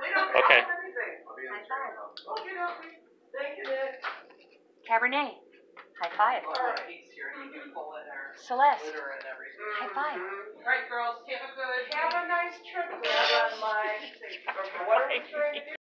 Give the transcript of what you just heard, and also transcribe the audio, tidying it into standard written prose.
Okay. High five. Thank you, Nick. Cabernet. High five. Celeste. High five. All right, girls, have a nice trip. Have a nice. What are we trying to do?